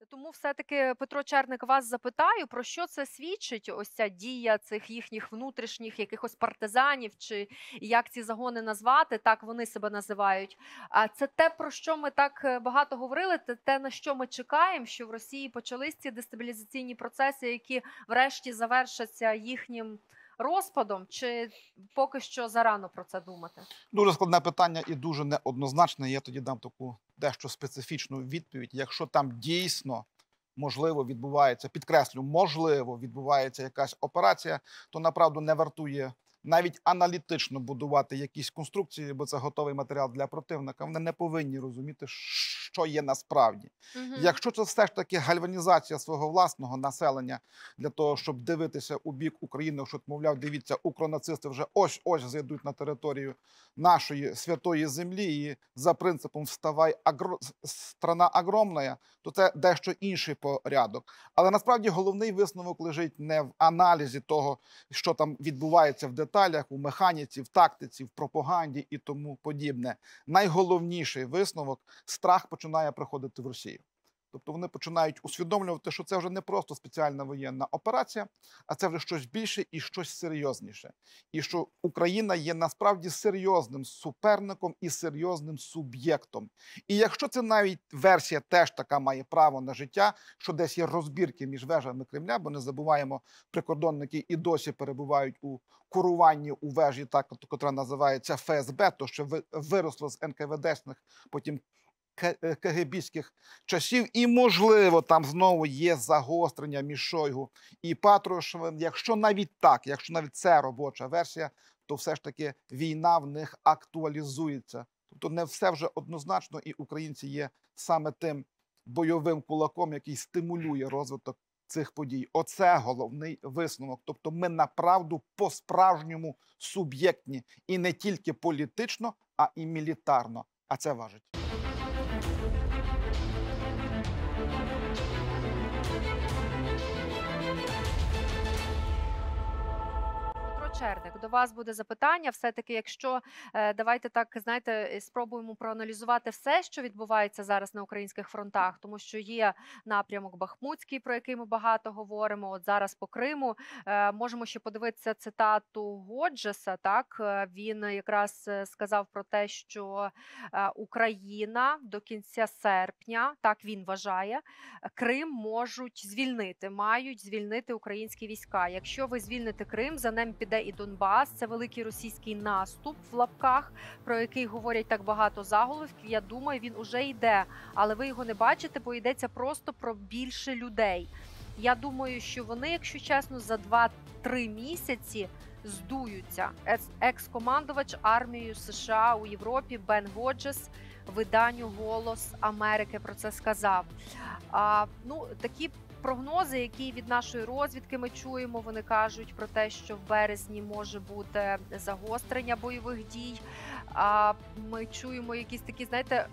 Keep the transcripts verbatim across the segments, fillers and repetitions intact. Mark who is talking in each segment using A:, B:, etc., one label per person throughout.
A: Тому все-таки, Петро Черник, вас запитаю, про що це свідчить, ось ця дія цих їхніх внутрішніх якихось партизанів, чи як ці загони назвати, так вони себе називають. А це те, про що ми так е, багато говорили, це те, на що ми чекаємо, що в Росії почались ці дестабілізаційні процеси, які врешті завершаться їхнім розпадом, чи поки що зарано про це думати?
B: Дуже складне питання і дуже неоднозначне. Я тоді дам таку дещо специфічну відповідь. Якщо там дійсно, можливо, відбувається, підкреслю, можливо, відбувається якась операція, то направду не вартує навіть аналітично будувати якісь конструкції, бо це готовий матеріал для противника. Вони не повинні розуміти, що є насправді.
A: Угу.
B: Якщо це все ж таки гальванізація свого власного населення для того, щоб дивитися у бік України, що, мовляв, дивіться, укронацисти вже ось-ось зайдуть на територію нашої святої землі і за принципом «вставай, агро... страна огромна», то це дещо інший порядок. Але насправді головний висновок лежить не в аналізі того, що там відбувається в деталях, у механіці, в тактиці, в пропаганді і тому подібне. Найголовніший висновок – страх починає приходити в Росію. Тобто вони починають усвідомлювати, що це вже не просто спеціальна воєнна операція, а це вже щось більше і щось серйозніше. І що Україна є насправді серйозним суперником і серйозним суб'єктом. І якщо це навіть версія теж така має право на життя, що десь є розбірки між вежами Кремля, бо не забуваємо, прикордонники і досі перебувають у куруванні у вежі, так, котра називається Ф С Б, то що виросло з ен ка ве дешних, потім КГБських часів, і, можливо, там знову є загострення між Шойгу і Патрушевим. Якщо навіть так, якщо навіть це робоча версія, то все ж таки війна в них актуалізується. Тобто не все вже однозначно, і українці є саме тим бойовим кулаком, який стимулює розвиток цих подій. Оце головний висновок. Тобто ми направду по-справжньому суб'єктні. І не тільки політично, а і мілітарно. А це важить.
A: Черник, до вас буде запитання. Все-таки, якщо е, давайте так, знаєте, спробуємо проаналізувати все, що відбувається зараз на українських фронтах, тому що є напрямок Бахмутський, про який ми багато говоримо. От зараз по Криму е, можемо ще подивитися цитату Годжеса. Так е, він якраз е, сказав про те, що е, Україна до кінця серпня, так він вважає, Крим можуть звільнити, мають звільнити українські війська. Якщо ви звільните Крим, за ним піде і Донбас. Це великий російський наступ в лапках, про який говорять так багато заголовків. Я думаю, він уже йде, але ви його не бачите, бо йдеться просто про більше людей. Я думаю, що вони, якщо чесно, за два-три місяці здуються. Екс-командувач армією США у Європі Бен Годжес виданню «Голос Америки» про це сказав. А, ну, такі прогнози, які від нашої розвідки ми чуємо, вони кажуть про те, що в березні може бути загострення бойових дій. А ми чуємо якісь такі, знаєте,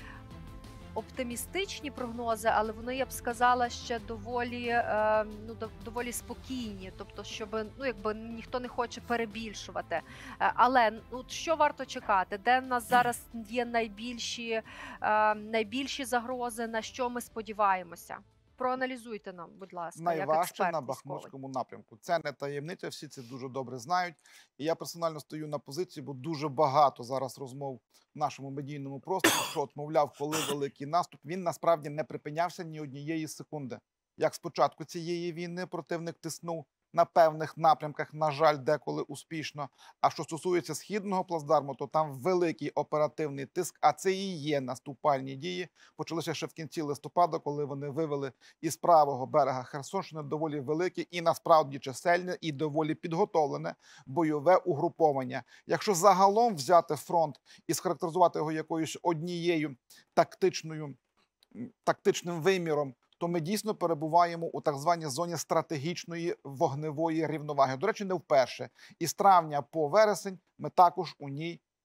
A: оптимістичні прогнози, але вони, я б сказала, ще доволі, ну, доволі спокійні, тобто, щоб, ну, якби ніхто не хоче перебільшувати. Але ну, що варто чекати? Де в нас зараз є найбільші, найбільші загрози, на що ми сподіваємося? Проаналізуйте нам, будь ласка, як
B: Найважче
A: експерт
B: на
A: військовий.
B: Бахмутському напрямку. Це не таємниця, всі це дуже добре знають. І я персонально стою на позиції, бо дуже багато зараз розмов в нашому медійному просторі, що, от, мовляв, коли великий наступ, він насправді не припинявся ні однієї секунди. Як спочатку цієї війни противник тиснув на певних напрямках, на жаль, деколи успішно. А що стосується східного плацдарму, то там великий оперативний тиск, а це і є наступальні дії. Почалися ще в кінці листопада, коли вони вивели із правого берега Херсонщини доволі велике і насправді чисельне і доволі підготовлене бойове угруповання. Якщо загалом взяти фронт і схарактеризувати його якоюсь однією тактичною, тактичним виміром, то ми дійсно перебуваємо у так званій зоні стратегічної вогневої рівноваги. До речі, не вперше. Із травня по вересень ми також у ній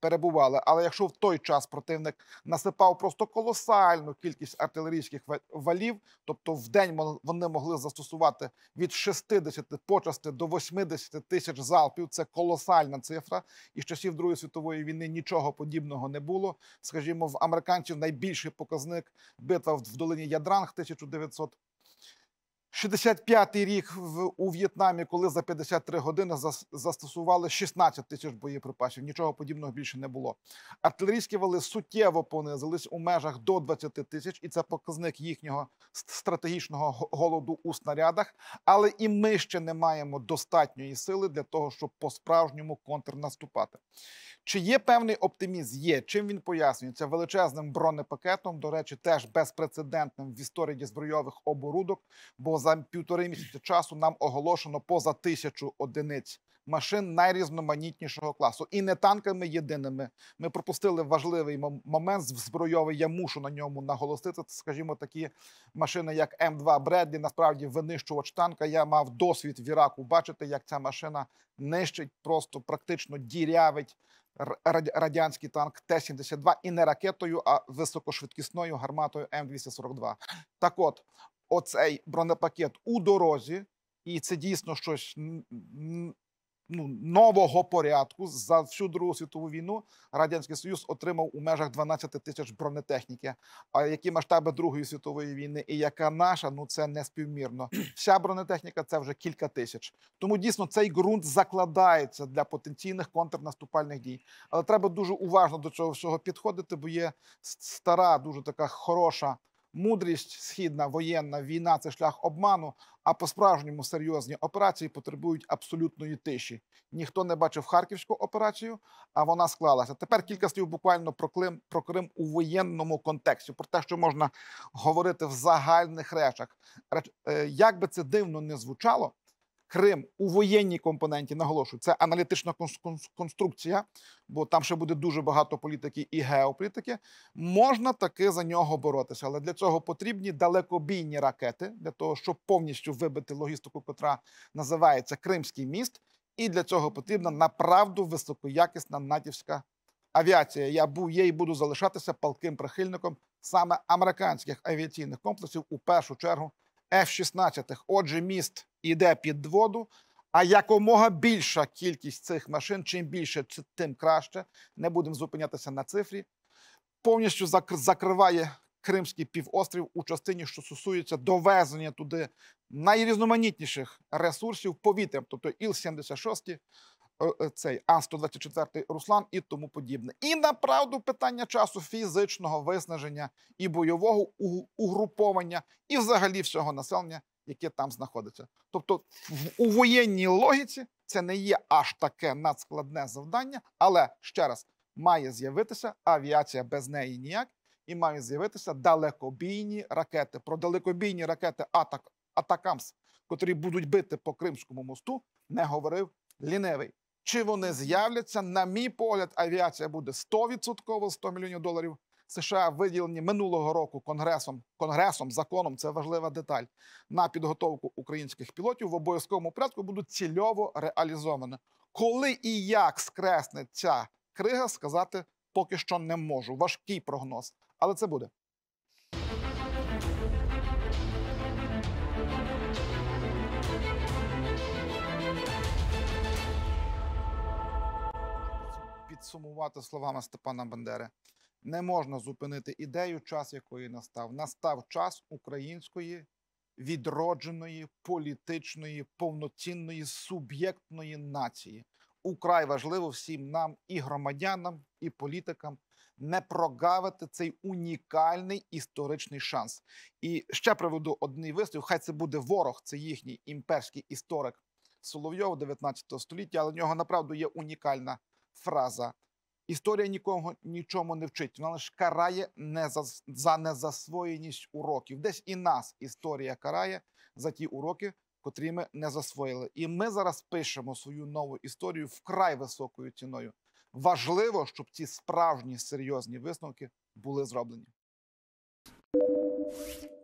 B: перебували. Але якщо в той час противник насипав просто колосальну кількість артилерійських валів, тобто в день вони могли застосувати від шістдесяти почасти до восьмидесяти тисяч залпів, це колосальна цифра, і з часів Другої світової війни нічого подібного не було. Скажімо, в американців найбільший показник – битва в долині Ядранг тисяча дев'ятсот шістдесят п'ятий рік в, у В'єтнамі, коли за п'ятдесят три години зас, застосували шістнадцять тисяч боєприпасів. Нічого подібного більше не було. Артилерійські вали суттєво понизились у межах до двадцяти тисяч, і це показник їхнього стратегічного голоду у снарядах. Але і ми ще не маємо достатньої сили для того, щоб по-справжньому контрнаступати. Чи є певний оптимізм? Є. Чим він пояснюється? Величезним бронепакетом, до речі, теж безпрецедентним в історії збройових оборудок, бо за півтори місяці часу нам оголошено поза тисячу одиниць машин найрізноманітнішого класу. І не танками єдиними. Ми пропустили важливий момент збройовий, я мушу на ньому наголосити. Це, скажімо, такі машини, як М два Бредлі, насправді винищувач танка. Я мав досвід в Іраку бачити, як ця машина нищить, просто практично дірявить радянський танк Т сімдесят два і не ракетою, а високошвидкісною гарматою М двісті сорок два. Так от, оцей бронепакет у дорозі, і це дійсно щось ну, нового порядку. За всю Другу світову війну Радянський Союз отримав у межах дванадцяти тисяч бронетехніки. А які масштаби Другої світової війни і яка наша, ну це неспівмірно. Вся бронетехніка – це вже кілька тисяч. Тому дійсно цей ґрунт закладається для потенційних контрнаступальних дій. Але треба дуже уважно до цього всього підходити, бо є стара, дуже така хороша мудрість східна, воєнна, війна – це шлях обману, а по-справжньому серйозні операції потребують абсолютної тиші. Ніхто не бачив Харківську операцію, а вона склалася. Тепер кілька слів буквально про Крим, про Крим у воєнному контексті, про те, що можна говорити в загальних речах. Як би це дивно не звучало, Крим у воєнній компоненті, наголошую, це аналітична конструкція, бо там ще буде дуже багато політики і геополітики, можна таки за нього боротися. Але для цього потрібні далекобійні ракети, для того, щоб повністю вибити логістику, котра називається Кримський міст, і для цього потрібна направду високоякісна натівська авіація. Я був, є і буду залишатися палким прихильником саме американських авіаційних комплексів, у першу чергу Ф шістнадцять. Отже, міст іде під воду, а якомога більша кількість цих машин, чим більше, тим краще, не будемо зупинятися на цифрі, повністю закриває Кримський півострів у частині, що стосується довезення туди найрізноманітніших ресурсів повітрям, тобто Іл сімдесят шість, цей Ан сто двадцять чотири Руслан і тому подібне. І, направду, питання часу фізичного виснаження і бойового угруповання, і взагалі всього населення, яке там знаходиться. Тобто у воєнній логіці це не є аж таке надскладне завдання, але, ще раз, має з'явитися авіація, без неї ніяк, і мають з'явитися далекобійні ракети. Про далекобійні ракети Атак, Атакамс, котрі будуть бити по Кримському мосту, не говорив лінивий. Чи вони з'являться? На мій погляд, авіація буде сто відсотків, сто мільйонів доларів. США виділені минулого року конгресом, конгресом, законом, це важлива деталь, на підготовку українських пілотів в обов'язковому порядку будуть цільово реалізовані. Коли і як скресне ця крига, сказати поки що не можу. Важкий прогноз, але це буде. Підсумувати словами Степана Бандери. Не можна зупинити ідею, час якої настав. Настав час української, відродженої, політичної, повноцінної, суб'єктної нації. Украй важливо всім нам, і громадянам, і політикам, не прогавити цей унікальний історичний шанс. І ще приведу один вислів, хай це буде ворог, це їхній імперський історик Соловйов дев'ятнадцятого століття, але в нього, направду, є унікальна фраза. Історія нікого нічому не вчить, вона лише карає не за, за незасвоєність уроків. Десь і нас історія карає за ті уроки, котрі ми не засвоїли. І ми зараз пишемо свою нову історію вкрай високою ціною. Важливо, щоб ці справжні серйозні висновки були зроблені.